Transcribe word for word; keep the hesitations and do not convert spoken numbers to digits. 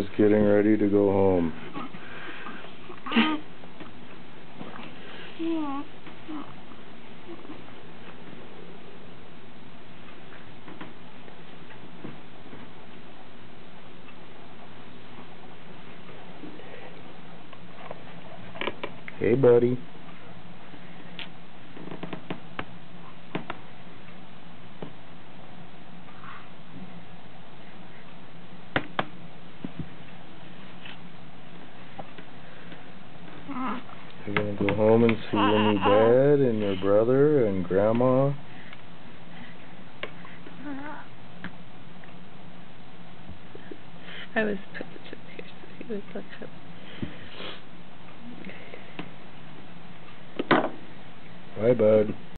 is getting ready to go home. Hey, buddy. You're gonna go home and see your new dad and your brother and grandma? I was put the chip here so he would look up. Bye, bud.